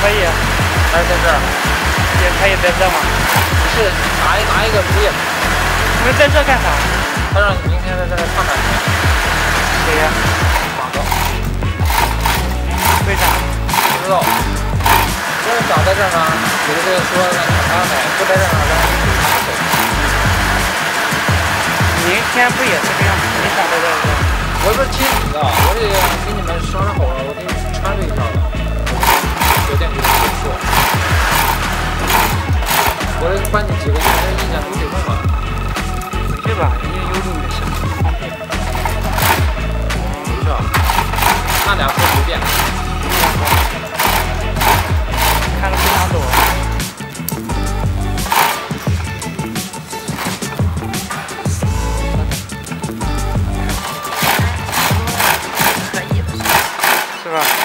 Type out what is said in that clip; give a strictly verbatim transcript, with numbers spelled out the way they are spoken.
可以。 还是在这儿？ 也可以在这吗？ 是哪一哪一个主意？ 你们在这干啥？ 他让你明天在这儿看看去。 谁呀？ 马哥。 为啥？ 不知道。为啥在这儿呢？有的这个说让你看看，不在这儿呢，让你明天不也是这样吗？你想在这儿？ 我不是听你的，我得给你们商量好了，我给你穿这一下了。酒店给你说，我得管你几个，你们意见都得问嘛。 回去吧，人家有你的事情方便。 是吧？那俩说随便。 看着不想走。是吧？